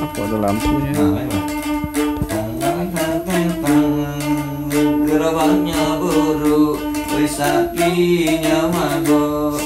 Kok ada lampunya? Gerobaknya buruk, wis sapinya mabok.